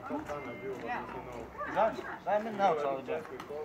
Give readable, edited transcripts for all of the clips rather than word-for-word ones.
Daj mi naočale.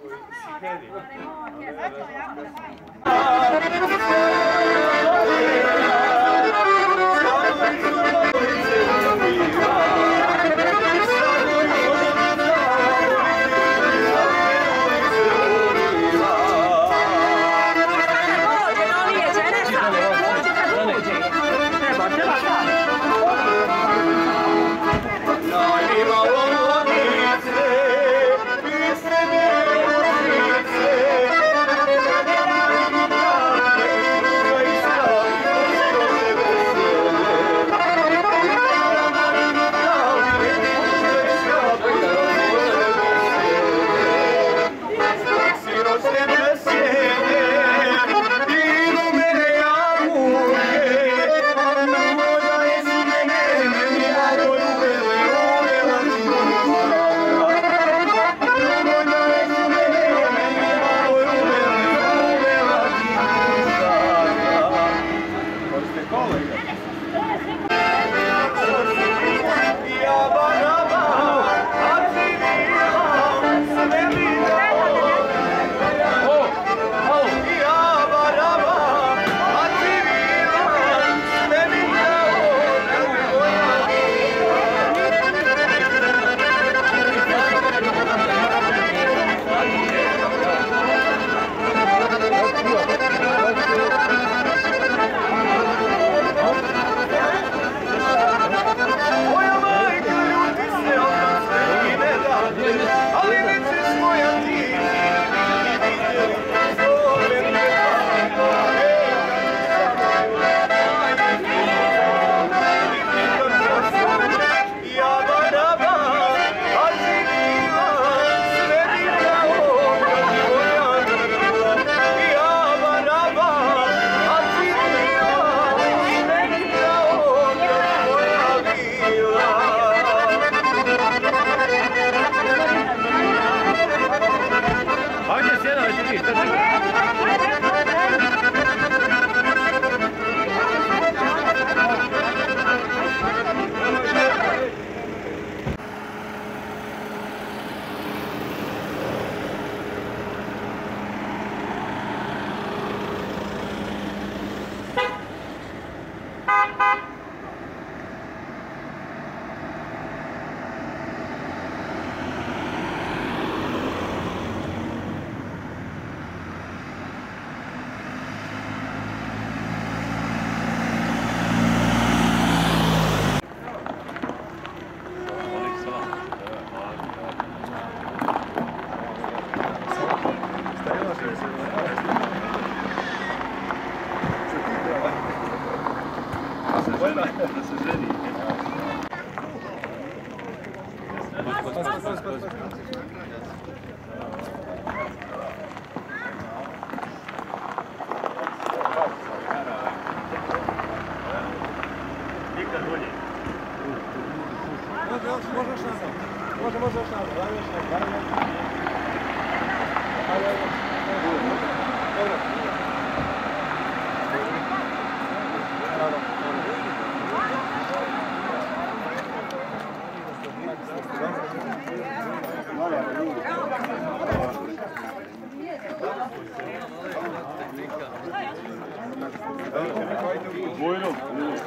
Buyurun.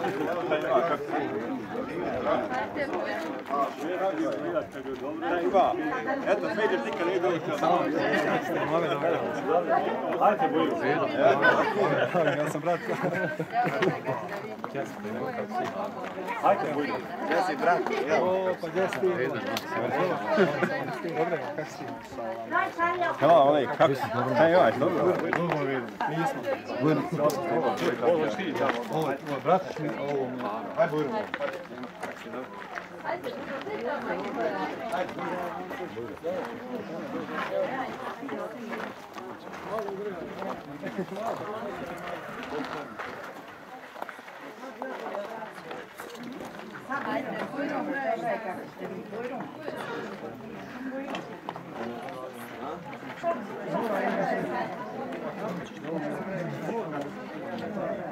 Eto, sve ideš nikad ne ide uvijek. Ajde, bujru. Ja sam brat. Ajde, bujru. Ja si brat. O, pa gdje si ti? Dobre, kako si? Hvala, Olej, kako si? Hej, ovaj, dobro. Dobro vidim. Nismo. Bujru. Ovo je ti, ja. Ovo je brat. Ajde, bujru. Kako si, dobro?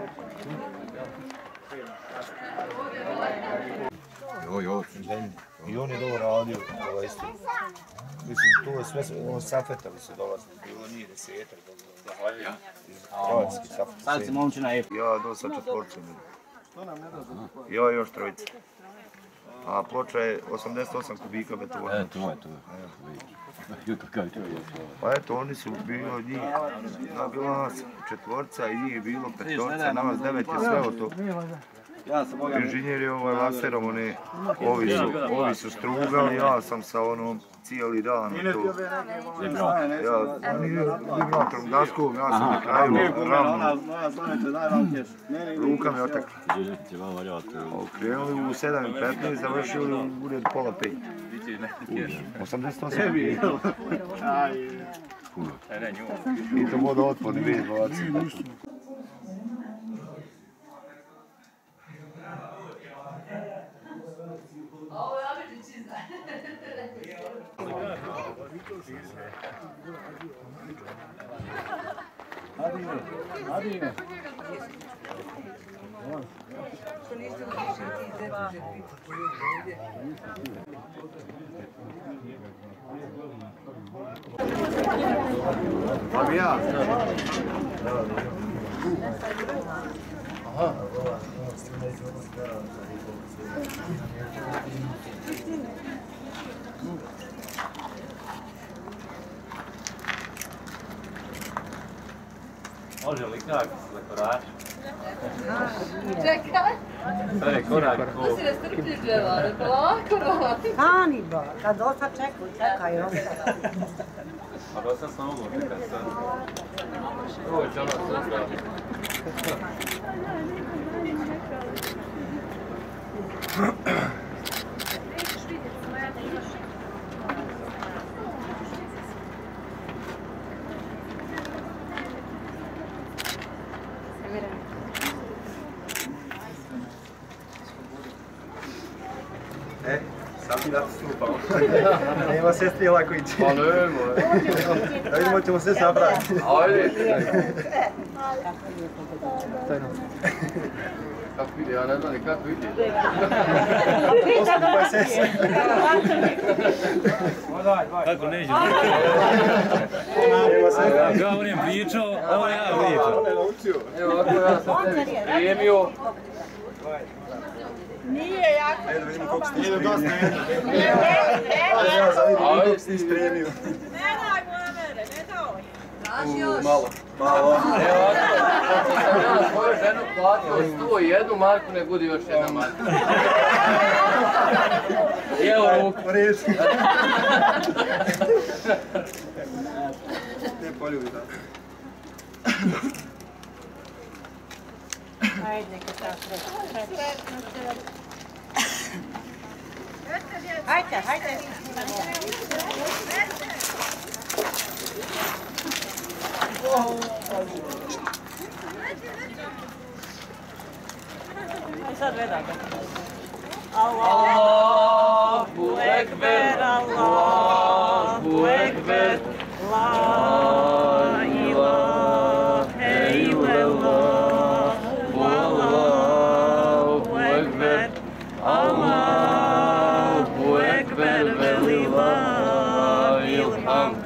Jo, I on je dobro radio, isto. Mislim, tu je sve, safetovi su dolazili, bilo nije desetak, iz Hrvatski safet. Sad si momčina je. Ja dosta četvorcem. Ja još trojica. A ploča je 88 kubika betona. To je. Pa eto, oni su bilo njih, bila nas četvorca i njih je bilo petorca, nas 9 je sve o to. Inženjeri laserom, ovi su strugali, ja sam sa onom cijeli dan to. Vibratrom daskom, ja sam na kraju ravno. Ruka mi otekla. Krenuli u 7:15, završili u ured pola 5. 88. I to voda otporni vid, baci. Adine. Pa mi ja. Aha. Može li kako se zakorači? Čekaj. To je korak ko... To si nestrpljiva, ne polako. Hannibal, kad dosta čekaj, Pa dosta sam mogu čekat sad. Ovo će ono sve Sad mi da se stupamo. Nema sestri lako ići. Pa nemoj. Da vidimo ćemo sve sabrati. Ajde. Kako ide, ja ne znam ni kako ide. Oskupaj sese. Kako neđe? Kao on je pričao, ovo ja pričao. Evo ako ja sam tebi spremio. Nije jako. Ajde da vidimo koliko ste ispremio. Ja za vidim koliko ste ispremio. Ne daj moja mene, ne daj. Malo. Malo. Evo ako sam ja svoju ženu platio 101 marku, ne budi još jedna marka. Evo ruku. Reći. Ne poljubi da. Ajde, neka ta sretno. Hajde. I sad vedam. Allahu ekber, Allahu ekber, la ilahe illallah, Allahu ekber, Allahu ekber, velillahil hamd.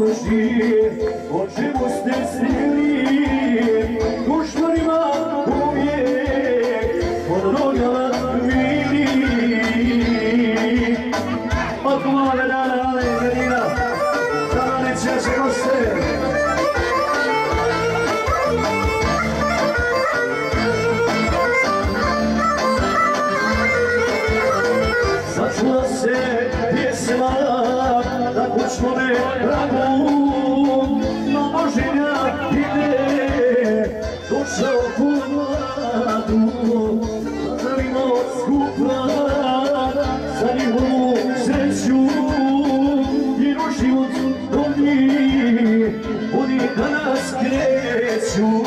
pruži, o čemu ste snili, dušmanima uvijek od nogama vili. Od mlade dana, ale i Medina, sada neće se goste. Začula se pjesma da kućnome pragu, no oženja ide duša u vladu. Želimo skupa za njihovu sreću i u život bolji, oni danas kreću.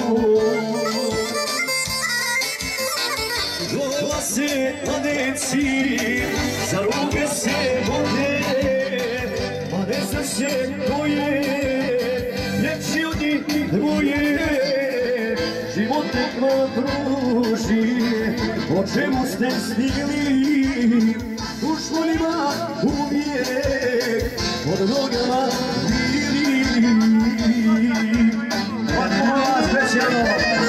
Dolaze mladeci, za ruke se vode, ma ne zna se ko je, ljepši od njih dvoje. Život nekva pruži, o čemu ste snili, dušmanima uvijek od nogama bili. Ovako hvala specijalno.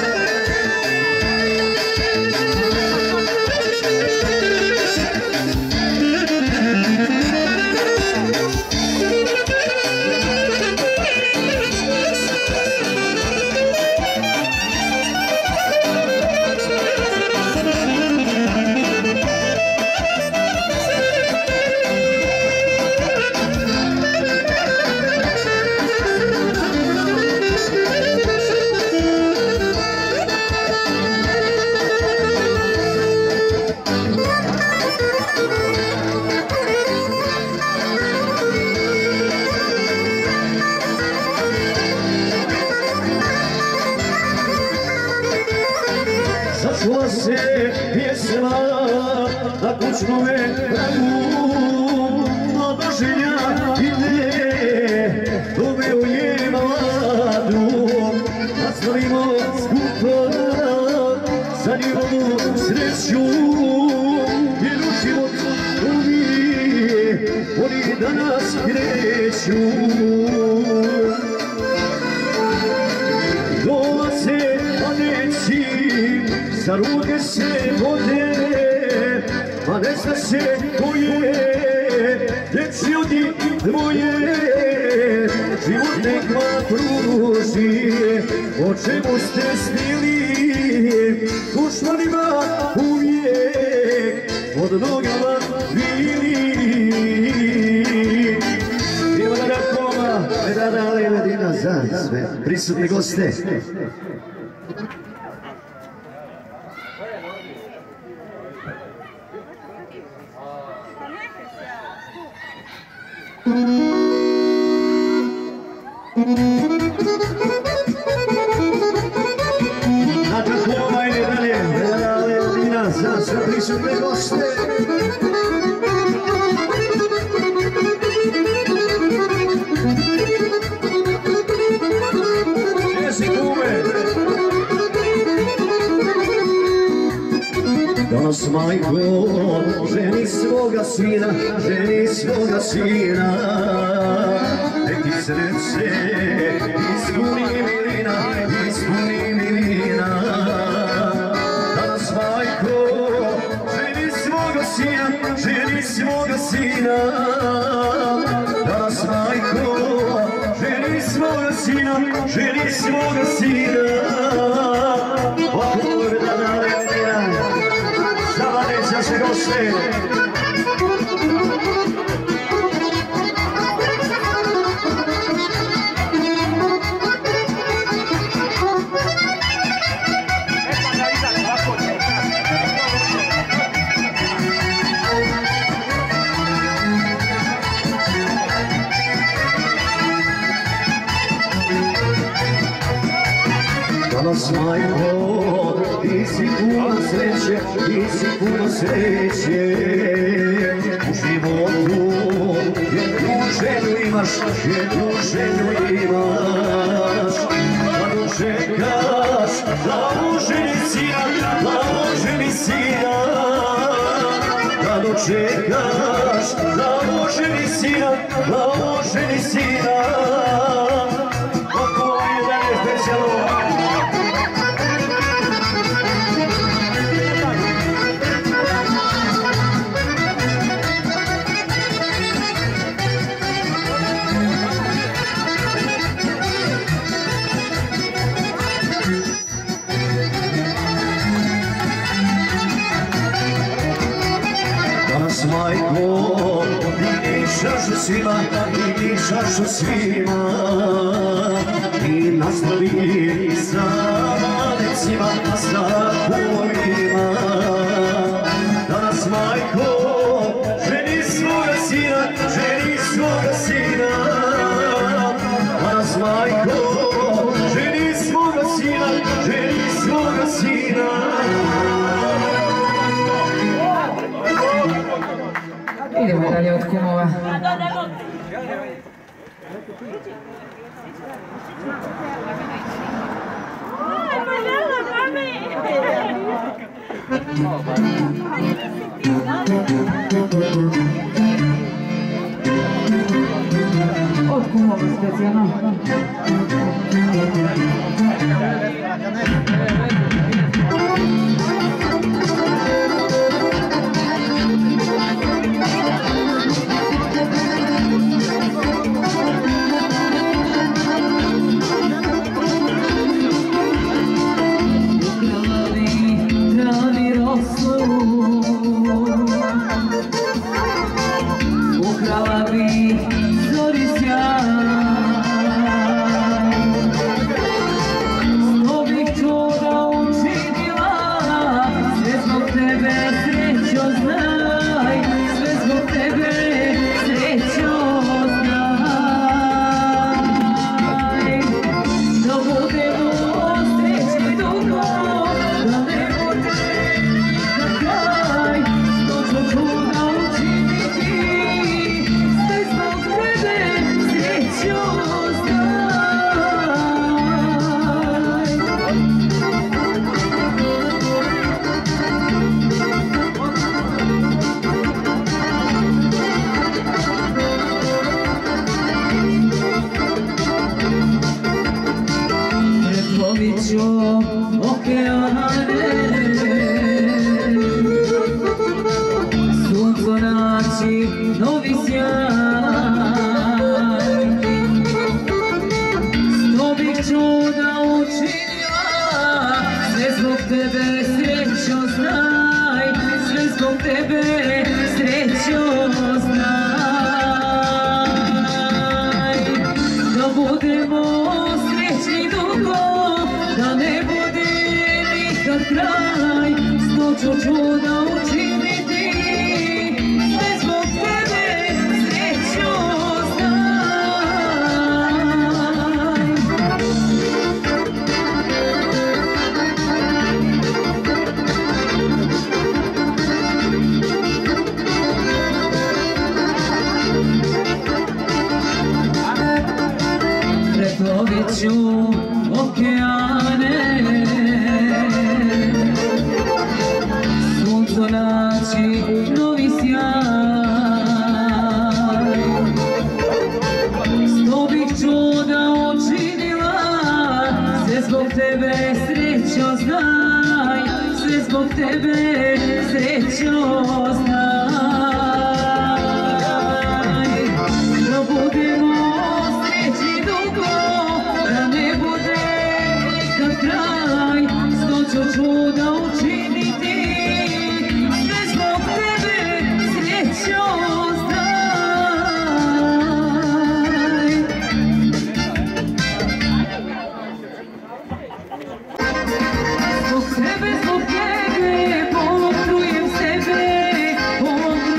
Začula se pjesma na kućnome pragu, no doženja ide, doveo mladu. Nastavimo skupa za njihovu sreću, jer u život oni danas kreću. Dolaze mladeci, za ruke se vode, ma ne zna se ko je, ljepši od njih dvoje. Život nekva pruži, o čemu ste snili, dušmanima uvijek od nogama bili. Ima da koma, Medana, ale i Medina za sve prisutne goste. Dakle, koma i Medane, Medana, ale i Medina za sve prisutne goste. Danas majko ženi svoga sina, nek ti sreće ispuni milina. Danas majko ženi svoga sina, danas majko ženi svoga sina. Ovako Medana, ale i Medina, za se goste. Danas majko, ti si puno sreće, u životu jednu želju imaš, da dočekaš založeni sina, da dočekaš založeni sina. majko, ti ličaš svima, ti ličaš svima. I nastavi sa malecima, sa kojima. Danas majko, ženi svoga sina, ženi svoga sina. Danas majko, ženi svoga sina, ženi svoga sina. Idemo dalje od kumova. Od kumova specijalno. Ukrala bi zori sjaj, što bih čuda učinila, sve zbog tebe srećo znaj, sve zbog tebe srećo znaj. Da budemo srećni dugo, da ne bude na kraj, što ću čuda učiniti, sve zbog tebe srećo znaj. Preplovit ću okeane, sunco naći novi sjaj, što bih čuda učinila, sve zbog tebe srećo znaj, sve zbog tebe srećo znaj. Da budemo srećni dugo, da ne bude nikad kraj, što ću čuda učiniti, sve zbog tebe srećo znaj. Preplovit ću okeane, sunco naći novi sjaj, što bih čuda učinila, sve zbog tebe srećo znaj, sve zbog tebe srećo znaj. Da budemo srećni dugo, da ne bude nikad kraj, što ću čuda učiniti, sve zbog tebe srećo znaj. Zbog tebe, potrujem sebe,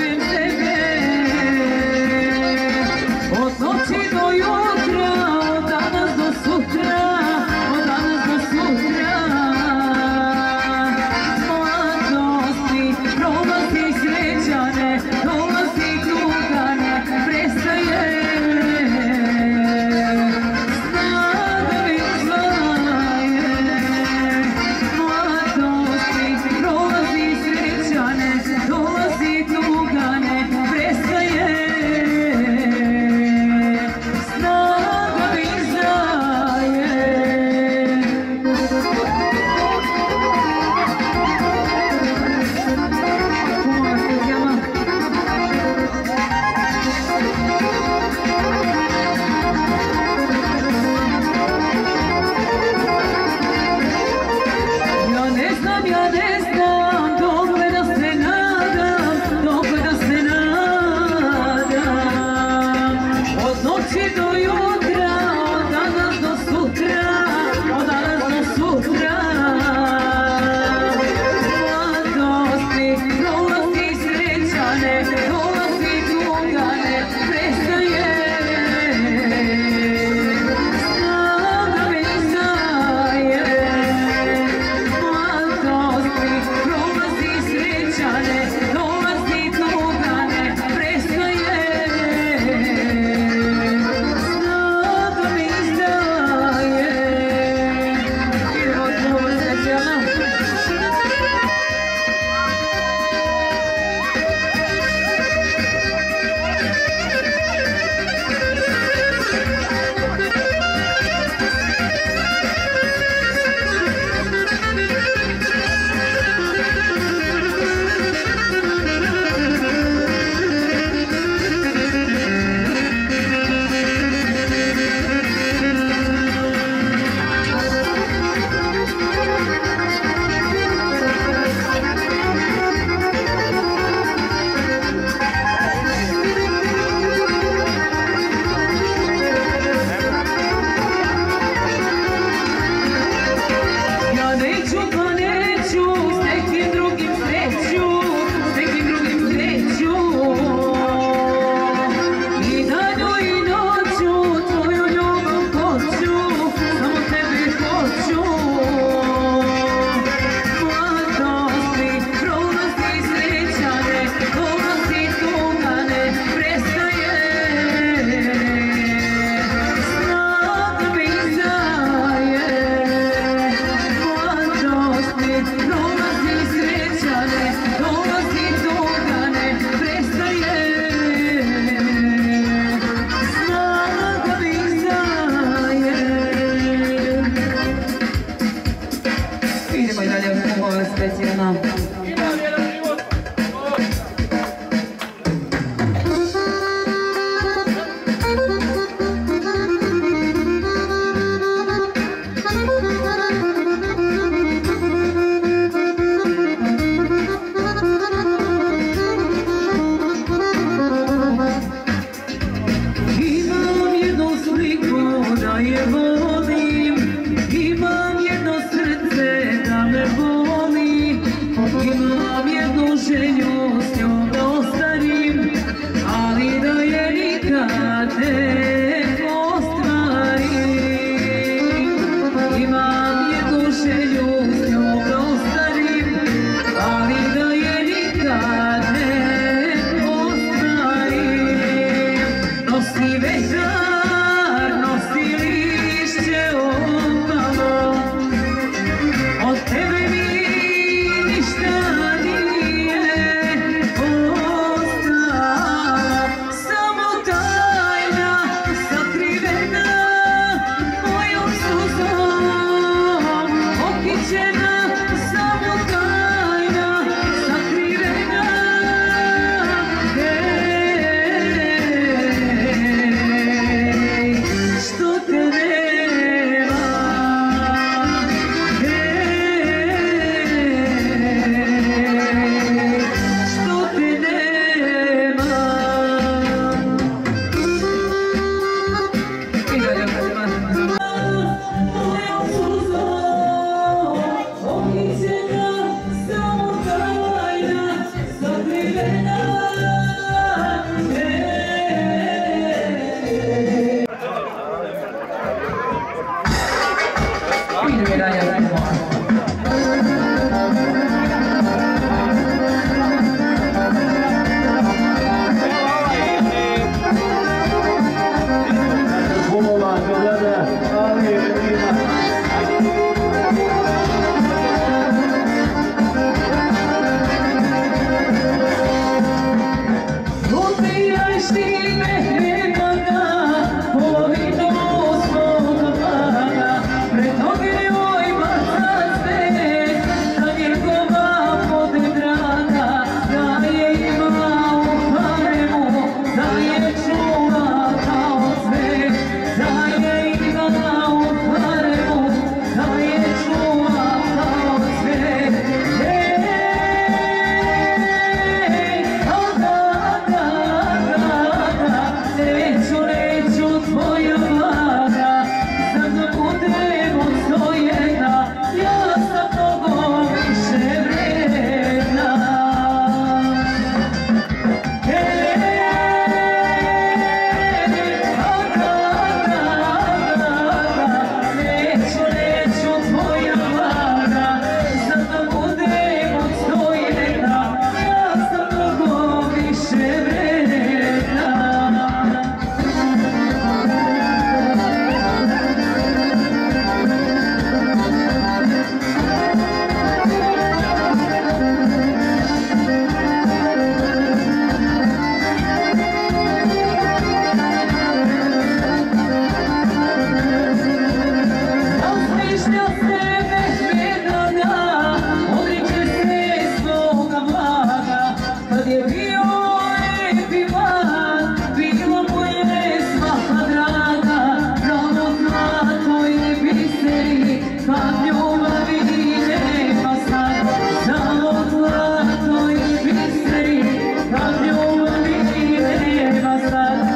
imam jednu želju, s njom da ostarim, ali da je nikad ne ostvarim. Imam jednu želju, s njom da ostarim, ali da je nikad ne ostvarim. Nosi vetar, nosi lišće opalo, od tebe mi ništa nije ostalo. Samo tajna sakrivena mojom suzom, okićena, samo tajna sakrivena. Što te nema, što te nema. Mojom suzom, okićena, samo tajna sakrivena. Kumova, gleda, ali je ima. Odbijaj štine nebana, polovinu svoga blaga, pred noge joj baca sve, da njegova bude draga, da je ima u haremu, da je čuva kao sve, da je ima u haremu, da je čuva kao sve. Neću tvoja vlada, sad da budemo stojena, ja sam mnogo više vredna. Neću tvoja vlada, sad da budemo stojena, ja sam mnogo više vredna. Razmišlja sebe vedana, odriče se svoga blaga, kad je bio lepi mlad, bilo mu je svaka draga, pravo zlato i biseri, kad ljubavi nema sad, samo zlato i biseri, kad ljubavi nema sad.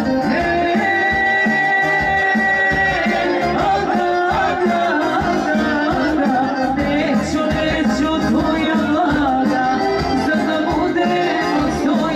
Neću tvoja vlada, sad da budemo stojena,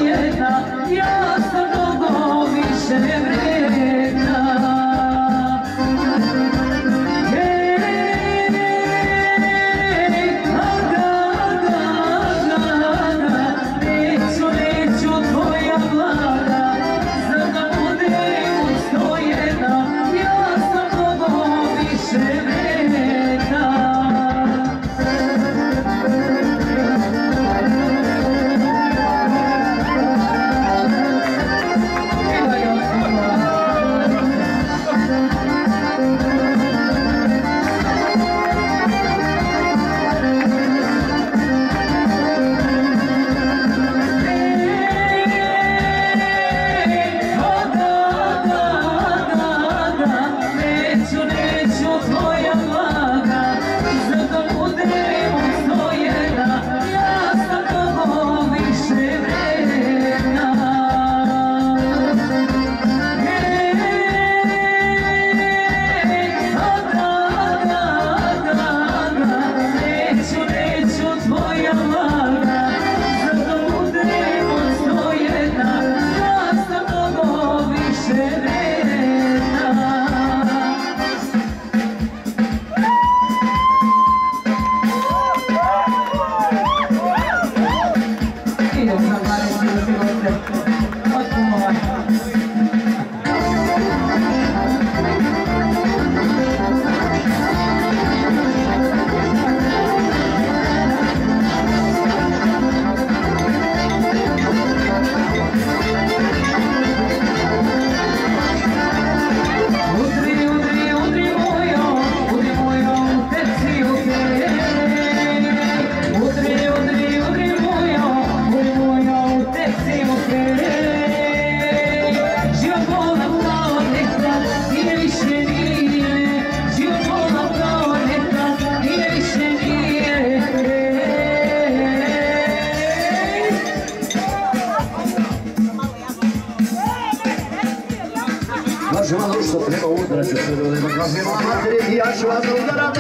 se malo što treba udarati sve do nema kazima materije i ja ću vas udarati.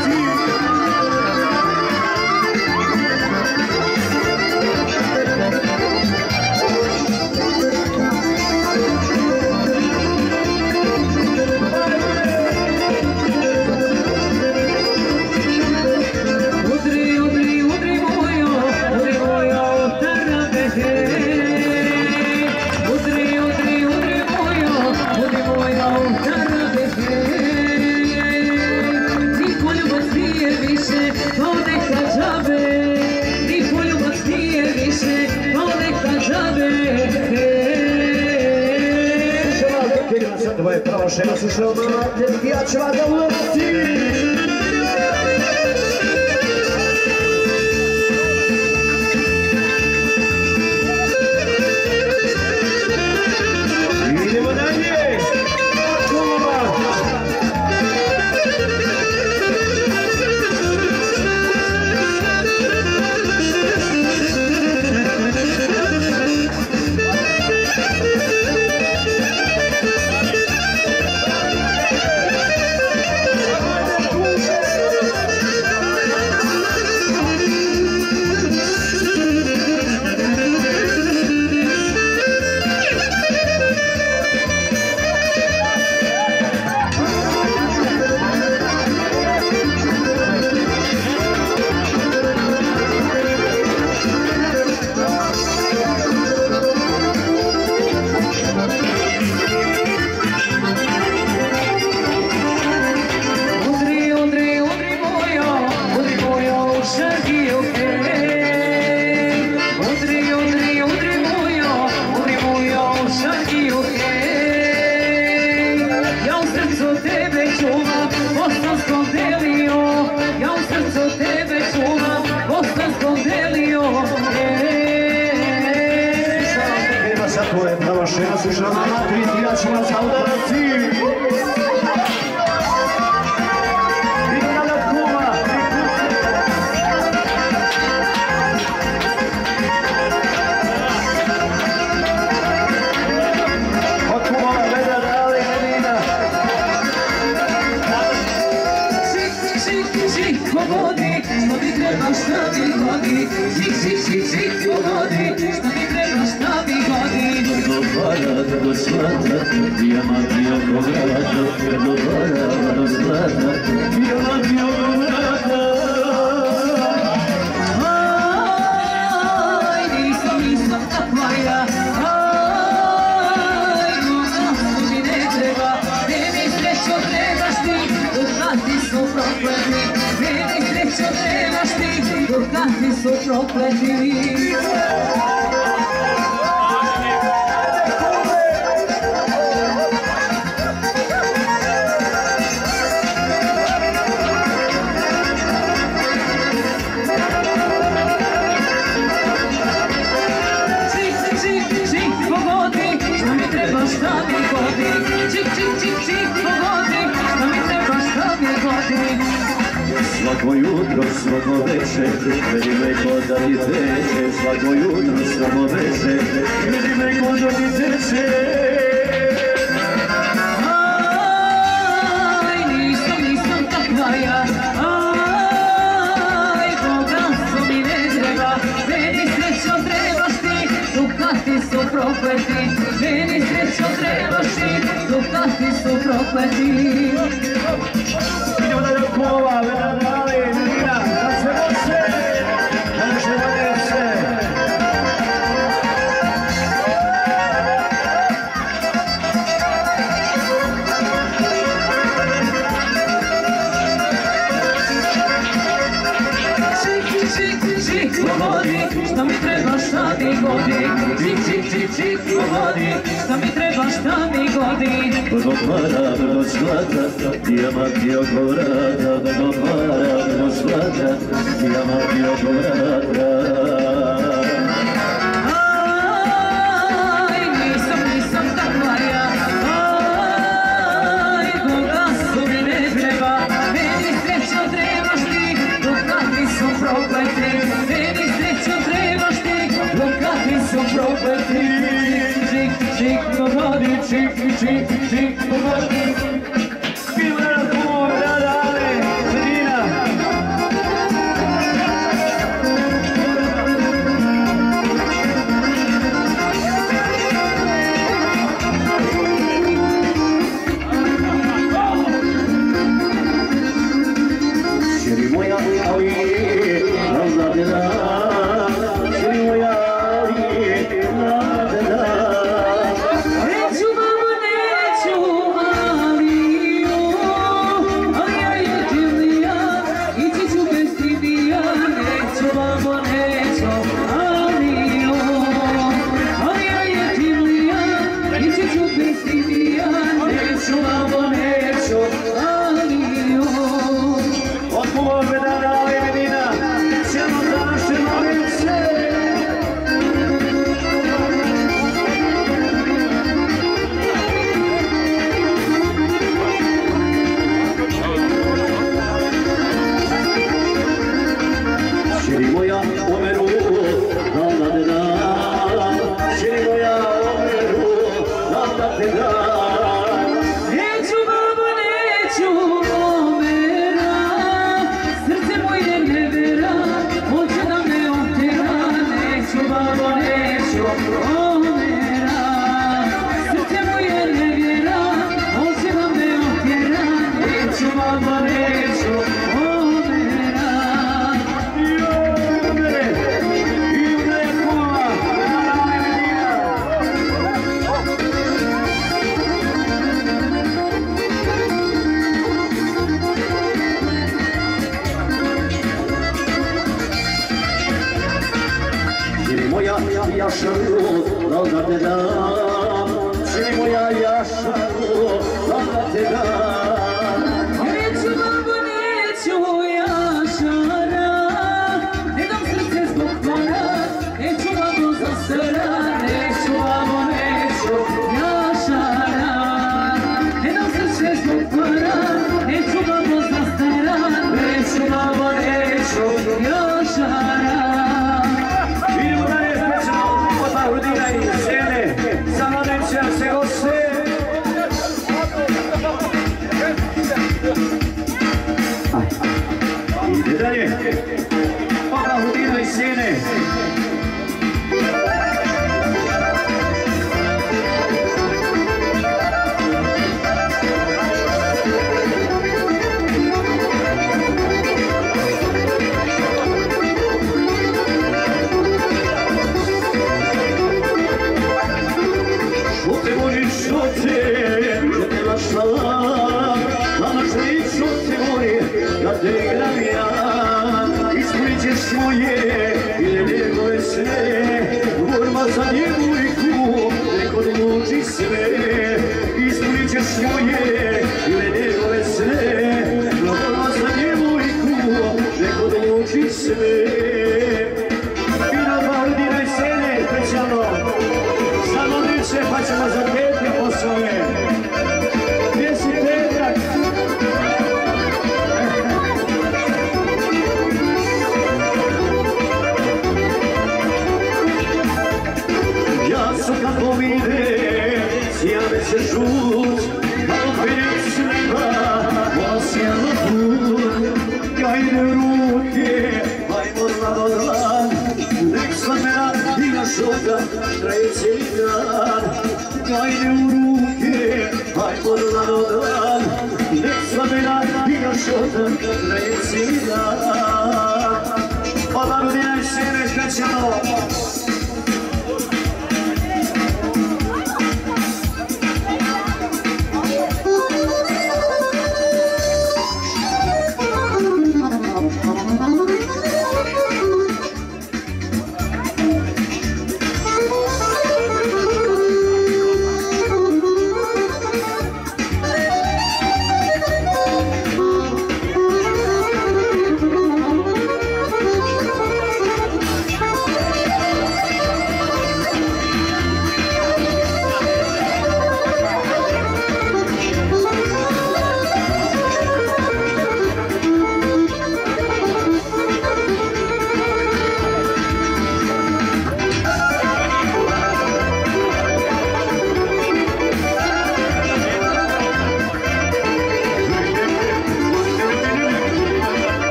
Tvoje prošle slušao mater, ja ću vas da uložiti. Idemo dalje! Tvoje pravošena slušao mater, ja ću vas da udarati. Svako jutro, svako večer, vidi me ko da ti teče. Svako jutro, svako večer, vidi me ko da ti teče. Aj, nisam takva ja. Aj, bogatstvo mi ne treba. Meni srećo trebaš ti, Dukati su prokleti. Meni srećo trebaš ti, Dukati su prokleti. Idemo da je kova, veda dali, Nina, da se noće, da ne što da neće. Čik, pogodi, šta mi treba, šta mi godi. Čik, pogodi, šta mi treba, šta mi godi. Brdo para, brdo zlata, dijamanti oko vrata. Brdo para, brdo zlata, dijamanti oko vrata. Aj, nisam takva ja. Aj, bogatstvo mi ne treba. Meni srećo trebaš ti, Dukati su prokleti. Meni srećo trebaš ti, Dukati su prokleti. Čik, Čik, nobody, čik, čik, čik, nobody. Idemo na razgovor, da, ale, Medina. Širi moja, ali, razladena.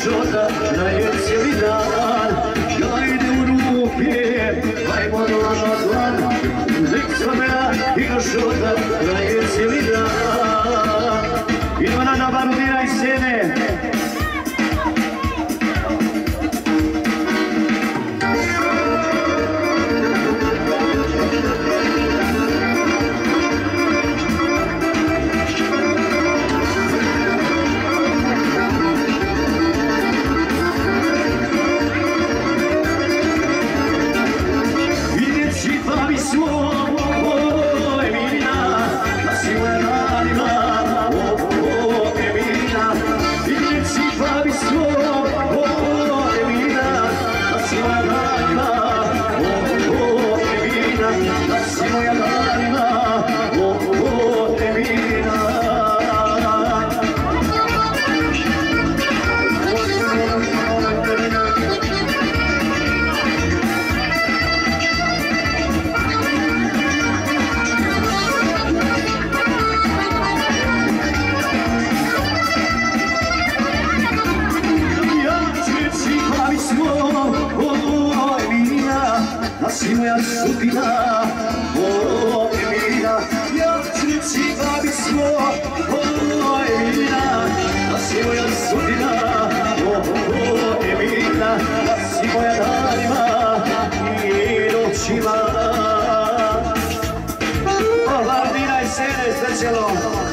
života traje cijeli dan. Ja ide u ruke, ajmo na dlan. Lik svamena i do života traje cijeli dan. Idemo na barudira iz scene. Moja sudbina, o Emina, ja ću reći babi svo, o Emina, da si moja sudbina, o Emina, da si moja danima i noćima. O, Vardina i Sene, specijalno.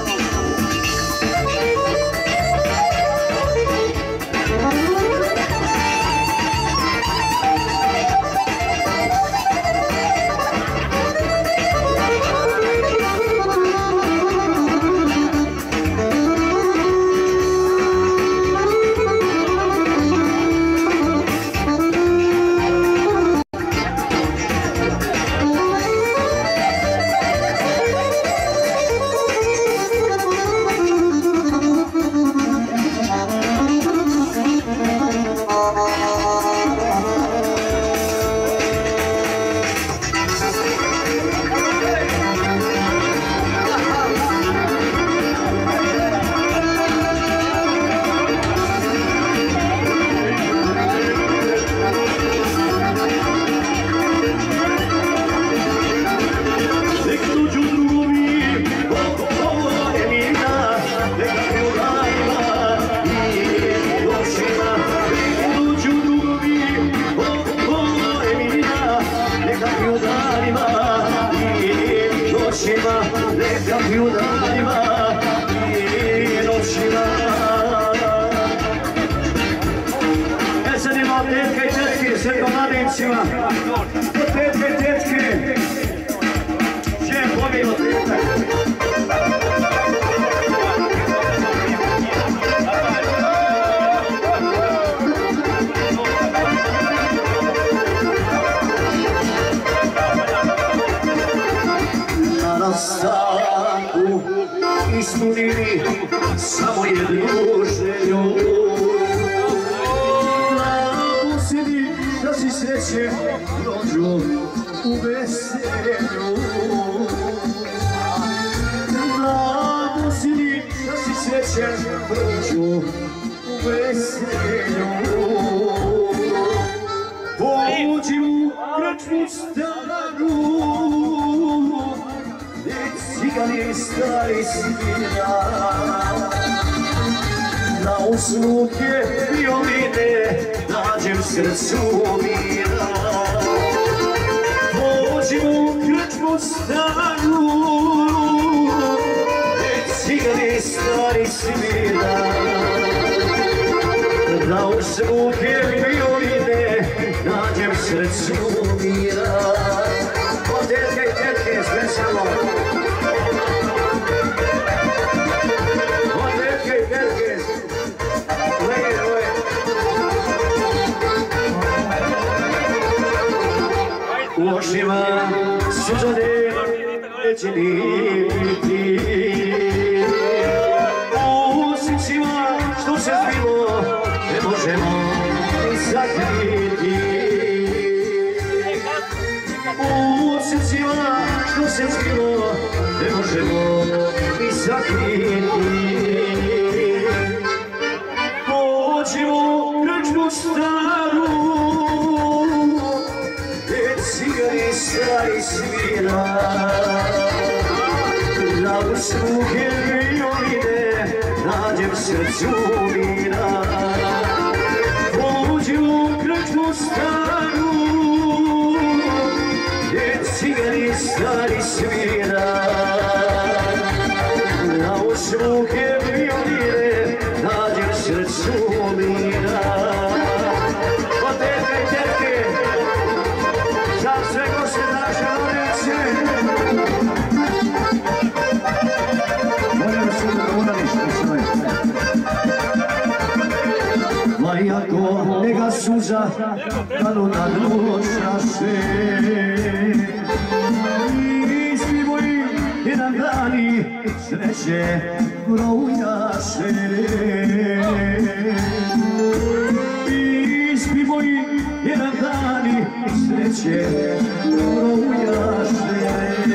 Neka bi u danima i noćima. Sad imam tetke i tetke, sve to mladicima. Tetke i tetke, žem pobilo tetak. Rastanku ispunili samo jednu želju. Napusili da si sreće dođu u veselju. Napusili da si sreće dođu u veselju. Pođi u krčmu staru, cigani stari svira, na usluge violine nađem srcu mira. Pođim u krčmu staru, cigani stari svira, na usluge violine nađem srcu mira. O tetke i tetke, specijalno. U očima sužane neće ni biti, u srcima što se zbilo ne možemo ni sakriti. U srcima što se zbilo ne možemo ni sakriti. Pođimo u krčmu staru, gdje cigani stari svira, da u sluge violine nađem srcu mira. Pođimo u krčmu staru, gdje cigani stari svira, da u sluge violine nađem srcu mira. O tetke i tetke, za sve goste naše Lorice. Molim vas da udalište svoje. Ma iako nega suza kanu na noć naše, isti moji jedan dani sreće brojaše. Isti moji jedan dani sreće brojaše.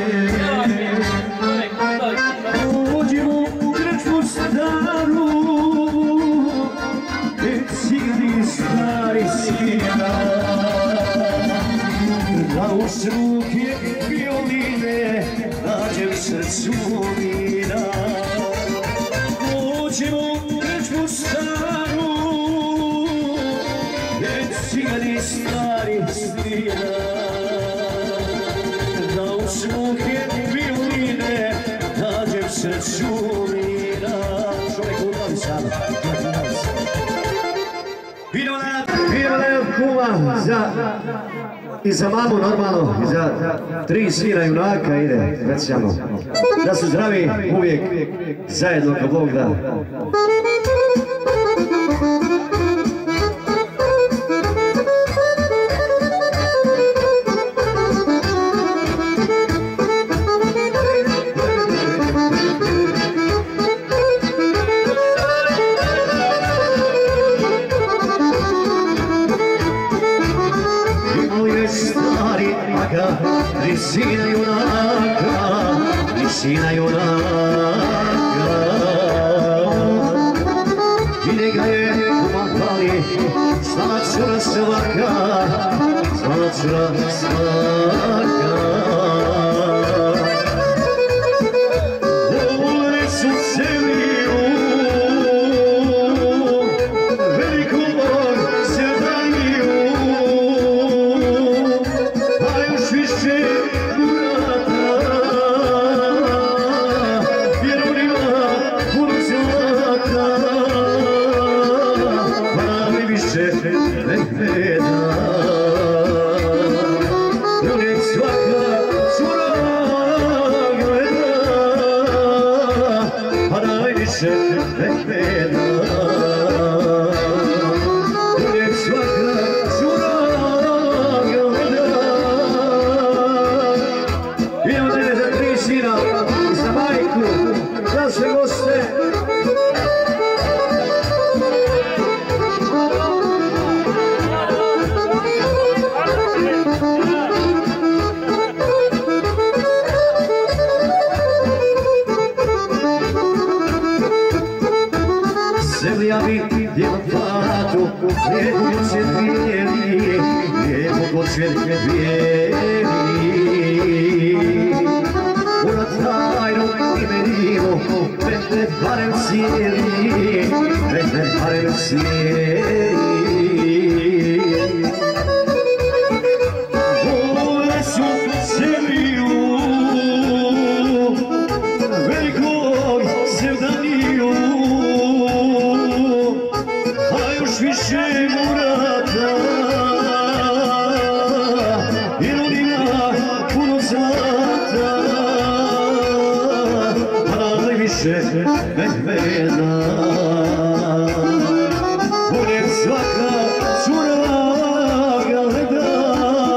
Pođimo u krčmu staru, gdje cigani stari svira, da u struke violine nađem srcu mira. Pođimo u krčmu staru, gdje cigani stari svira, da u struke violine nađem srcu mira. Čovjek udali sada. Vino kuma i za mamu normalno, i za 3 sina junaka ide, recimo. Da su zdravi uvijek zajedno ko Bog da. Tri sina junaka, i njega je pomahali slana cura svaka, slana cura svaka. Vole su zemlju velikog sevdaniju, a još više uvijek svaka cura gleda, a najviše gleda. Uvijek svaka cura gleda. Idemo dalje za 3 sina i za majku, za sve goste. Zemlja bi djela platu, lijepo ko cvjet bijeli, lijepo ko cvjet bijeli. Ona tajno imenimo, medved barem cijeli, medved barem cijeli. Vole su zemlju velikog sevdaniju, više murata, jer on ima puno zlata, a najviše medveda. Uvijek svaka cura gleda,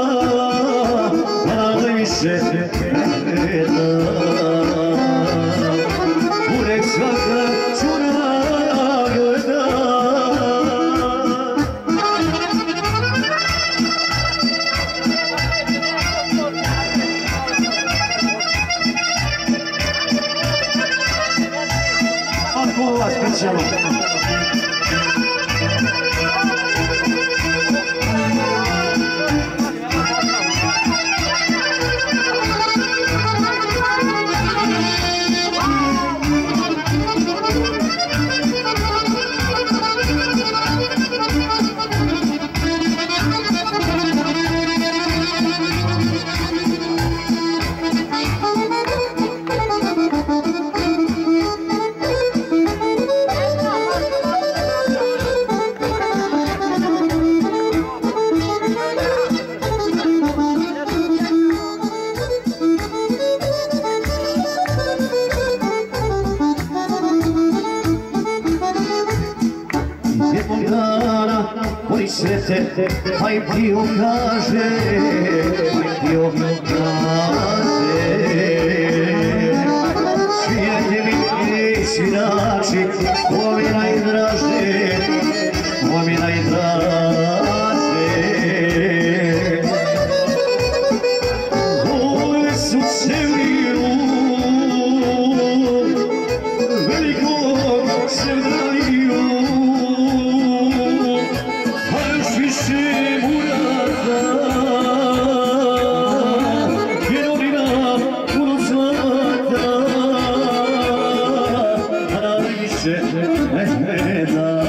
a najviše medveda. Uvijek svaka cura gleda. Specijalno. dana, koji srete, aj ti okaže, aj ti okaže. Svijete mi svirači, ko mi najdraže, ko mi najdraže. Vole su Sevliju, velikog Sevdaliju, a još više Murata, Jeronina puno zlata, a najviše Mehmeda.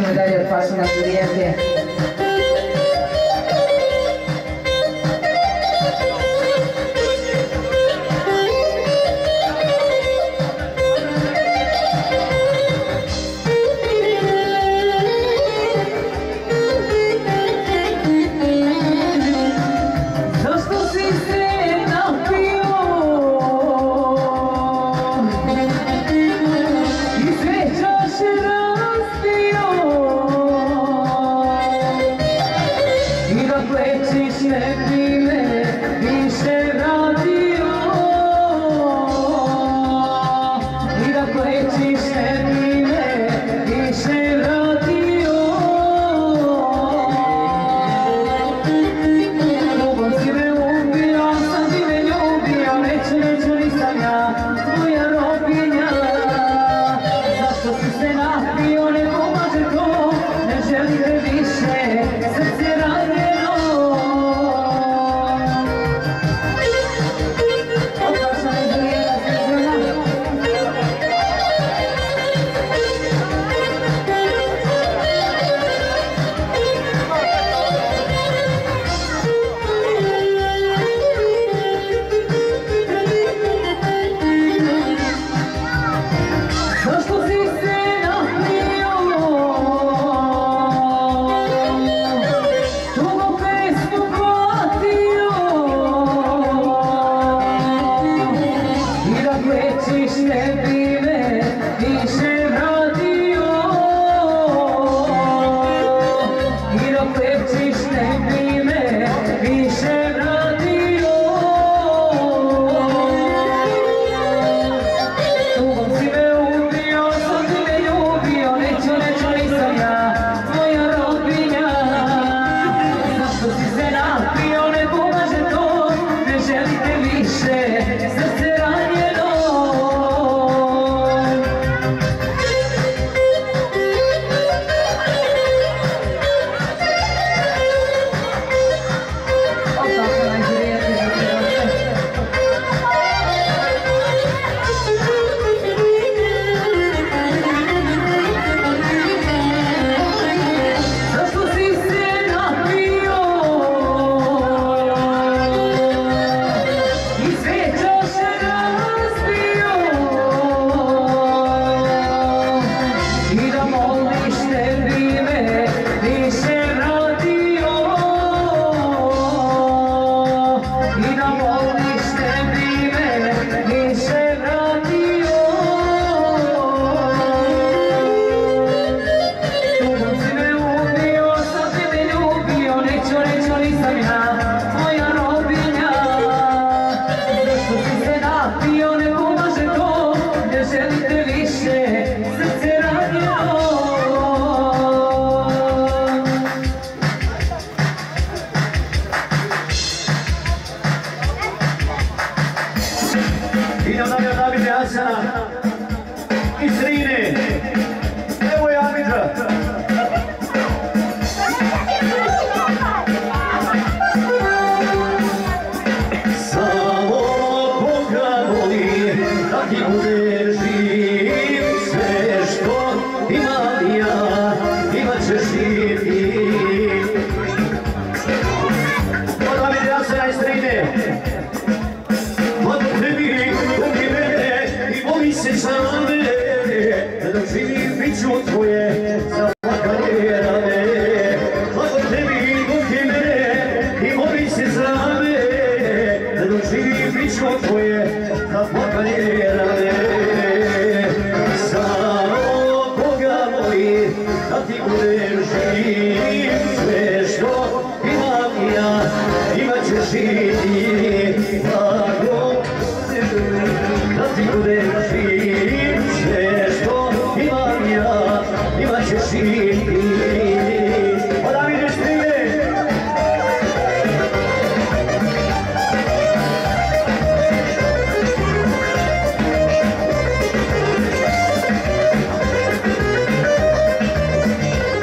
idemo dalje od Pašina Julijete.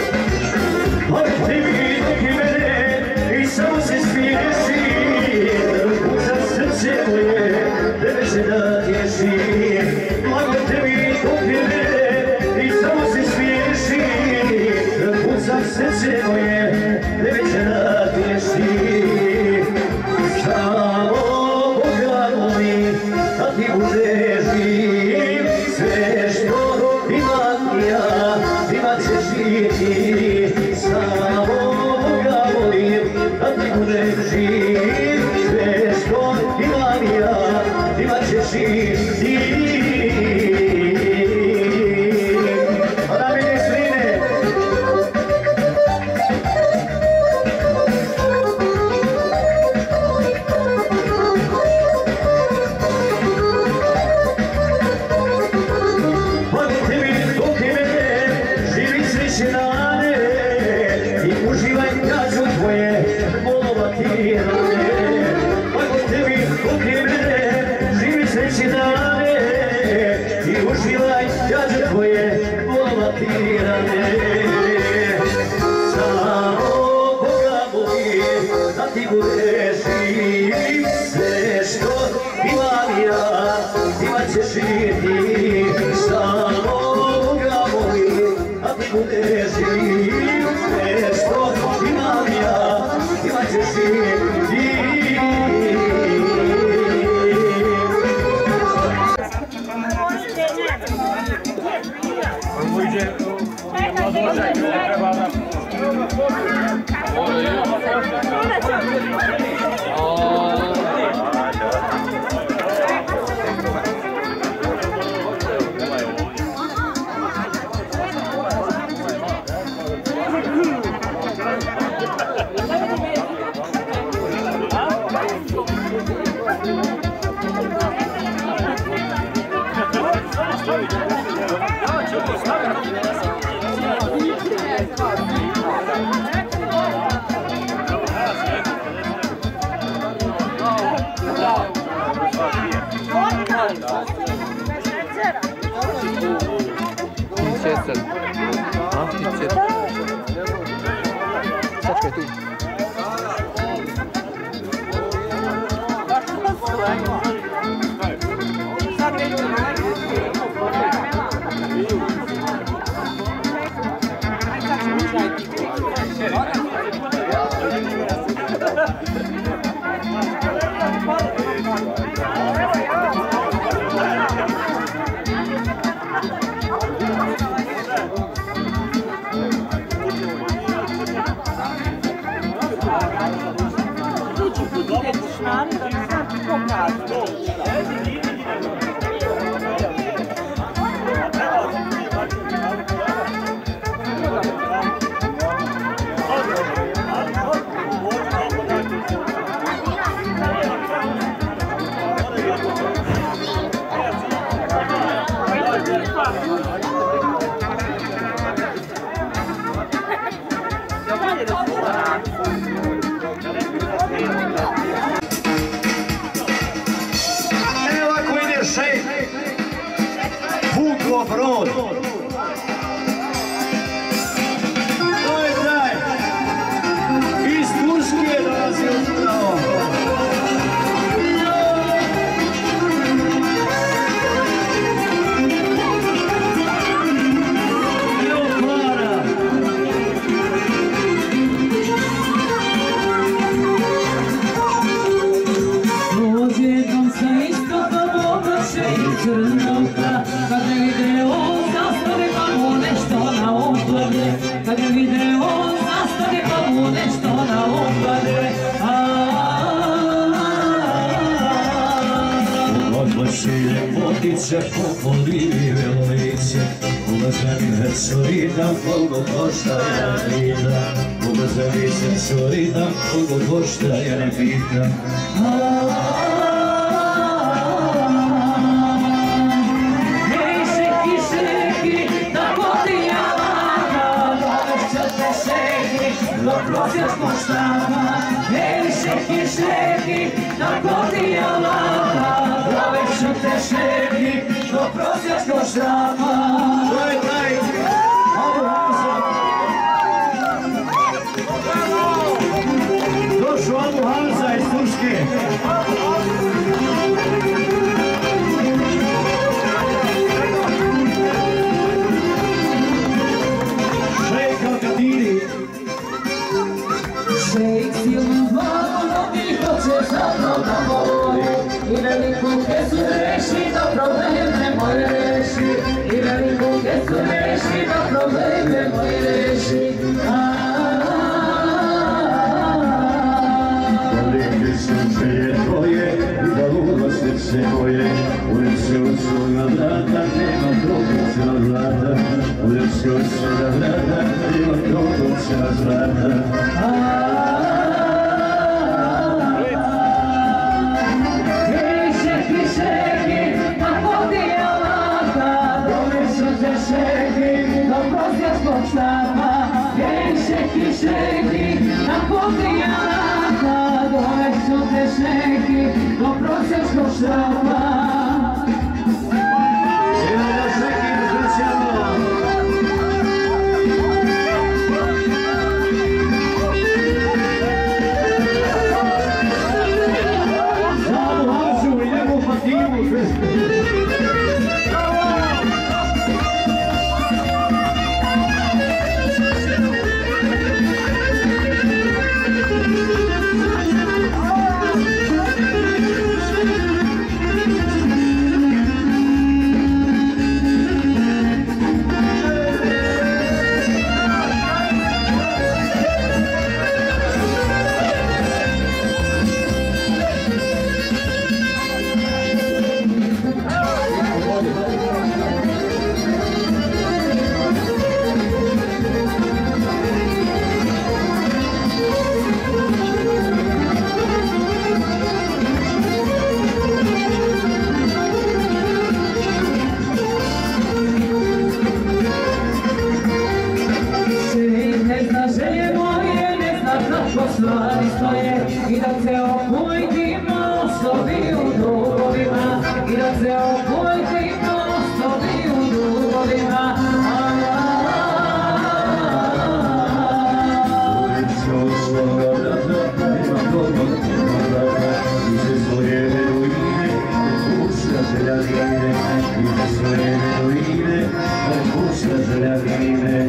Samo se smiješi žiti, samo Boga molim da ti budem živ. Sve što imam ja, imat ćeš i ti. Ona ministrine. Pameti mi duke mene, živi srećne dane i uživaj gađu tvoje volovatirane. Pameti mi duke mene, živi srećne dane i uživaj gađu tvoje volovatirane. Samo Boga molim da ti budeš živ. Sve što imam ja, imat ćeš i ti. Samo Boga molim da ti budeš živ. Sve što imam ja, imat ćeš i ti. Brod. To je taj. Iz Turske dolazi upravo. Evo Klara. Rođenom sa istoka oblače i crnovka, kad ne vide on zastane pa mu nešto na oblade, kad ne vide on zastane pa mu nešto na oblade. Odlači ljepotice po polive lice, ulazem hersorina, koliko košta ja ne pitam. Ulazem hersorina, koliko košta ja ne pitam. Prosječko štapa, ej šeki, šeki, tako ti je laka. Provešću te šeki, do prosječko štapa. To je taj Abu Hamza. Došao Abu Hamza iz Turske. Šejk Al-Kadiri. Šejk silnu glavu nogi hoće zapravo da voli, i veliku kesu reši da problem ne može reši, i veliku kesu ulice moje, ulice u svoga vrata, nema toplice na vrata, ulice u svoga vrata, nema toplice na vrata. Šeki, tako ti ja laka, doveću te šeki, do prosječkog štrapa. Idemo šeki, izvrćamo! Zavu Hađu, idemo Fatimu! Stvari stoje i da se opojimo osobi u dugovima, i da se opojimo osobi u dugovima. Ulice u svoga vrata, nema toplice na vrata, ize svoje beduine, pušta željadine, ize svoje beduine, pušta željadine.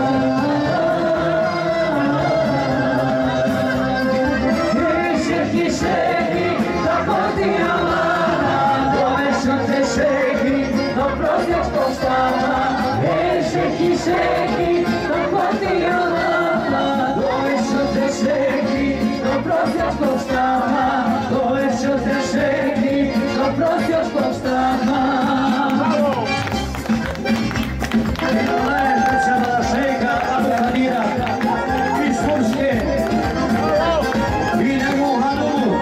Šeki, kako ti ja laka, doveću te šeki, do prosjačkog štapa, doveću te šeki, do prosjačkog štapa. Ovo je specijalna šejka Abdelhadira iz Turske i njegovu Hanumu.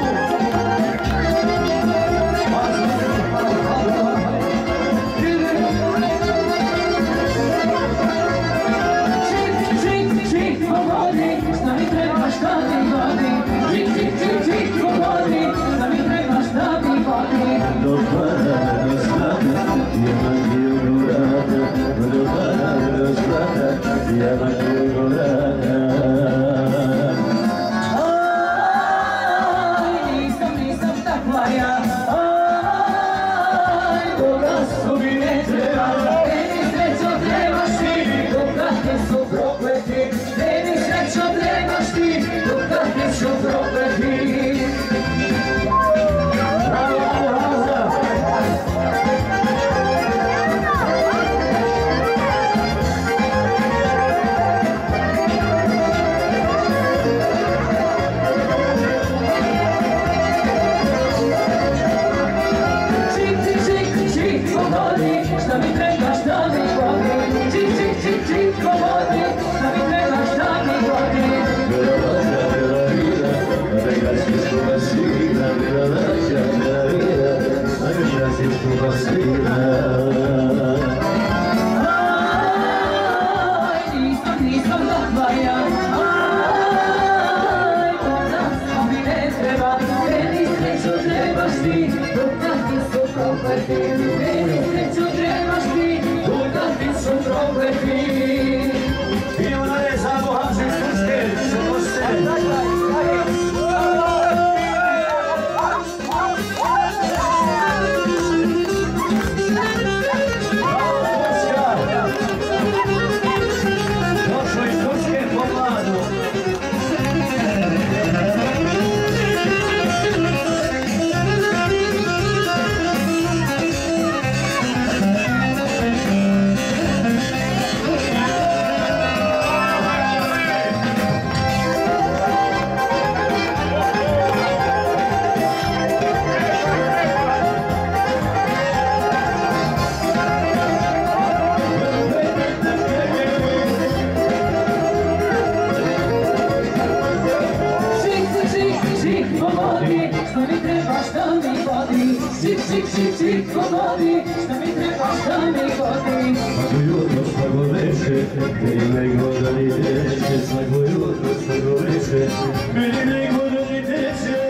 čitko vodi, šta mi treba, šta mi godi. Svako jutro, svako veče, meni nego da mi teče. Svako jutro, svako veče, meni nego da mi teče.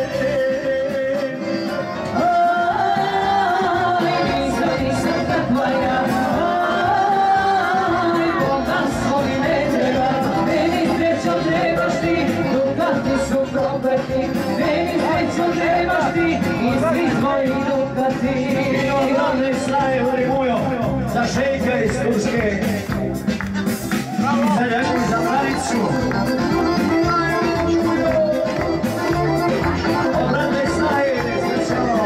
Nisam takva ja, bogatstvo mi ne treba, meni srećo trebaš ti, Dukati su prokleti, meni srećo trebaš ti, i svi tvoji Dukati. I glavne snaje u Rimujo, za Šejka iz Turske, za Ljaku i za Maricu. Glavne snaje, nesrećano.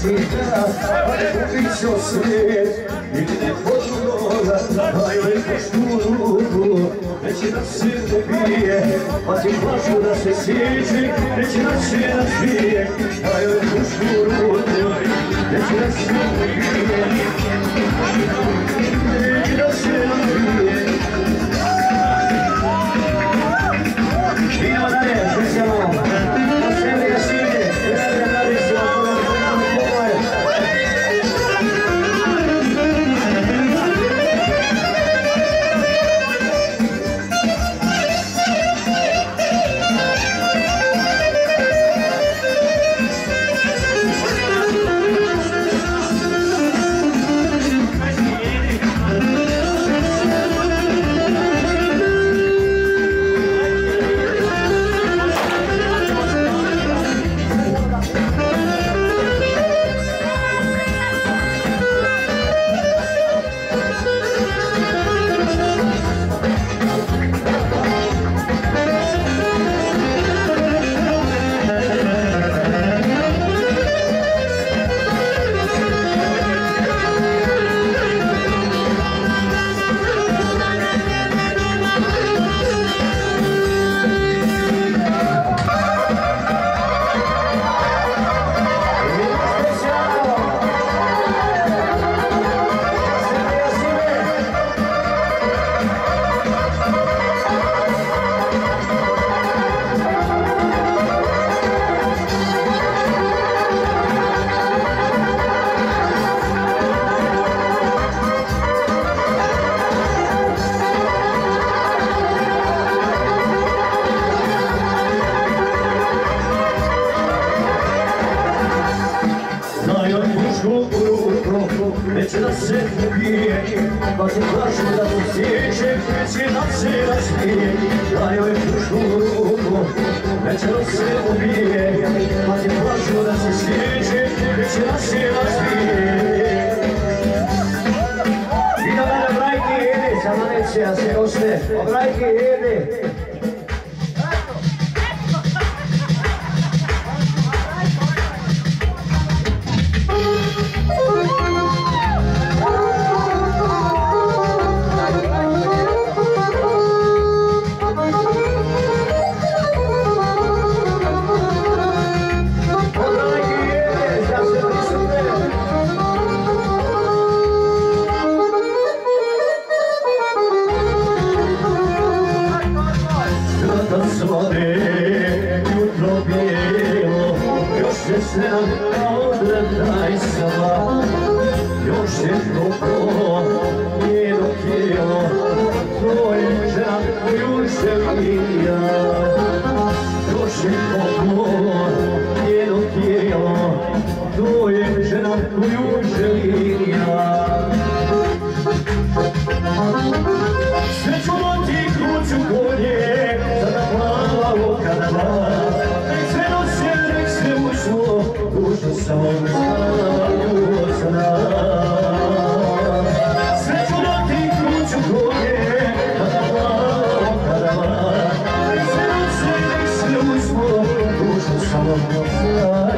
čita, a ne kupit ću svijet. I ne pođu noga, a joj poštu ruku, neće da se pobije, pa ti plaću da se sjeći, neće da se razbije, a joj poštu ruku, neće da se pobije, neće da se razbije. Idemo dalje, slušamo, na sebe ga šine, gledajte tradiciju, neće da se pobije, pa ti plaću da ti sjeće, neće da se razbije, daj joj pušku u ruku, neće da se pobije, pa ti plaću da se sjeće, neće da se razbije. Idemo na Brajki Ede, sama neće, a se ošte, a Brajki Ede. Odredaj sama, još je toplo njeno tijelo, tvoje žan koju želim ja. Još je toplo njeno tijelo, tvoje žan koju želim ja. Sreću ti kuću konje, sada plava okadava, nek se noće, nek se ušlo, dušu samo zna. Sreću ti kuću konje, sada plava okadava, nek se noće, nek se ušlo, dušu samo zna.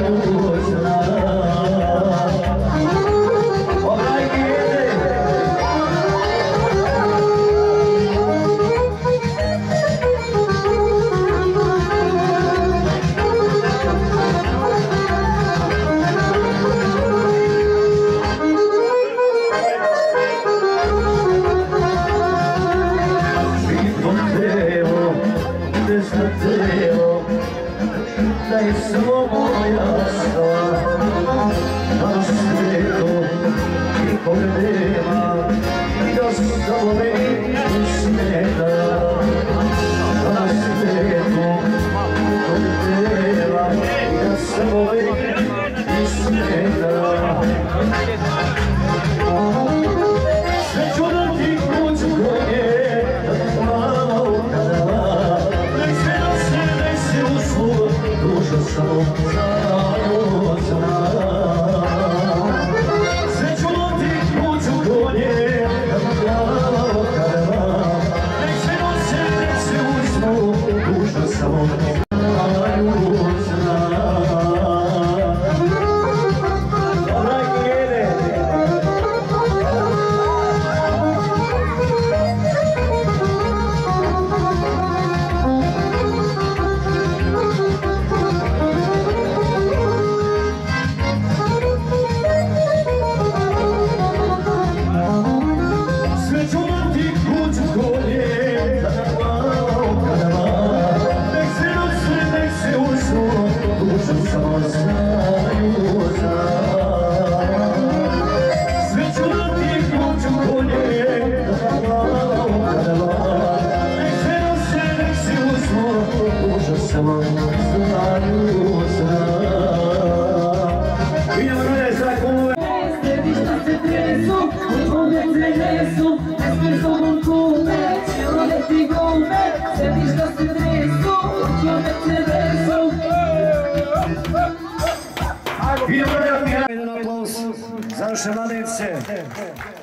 dresu, ne smiješ sobom kume, cijelo leti gume, sediš da se dresu, učio Mercedesu. Idemo na aplauz za naše mladence.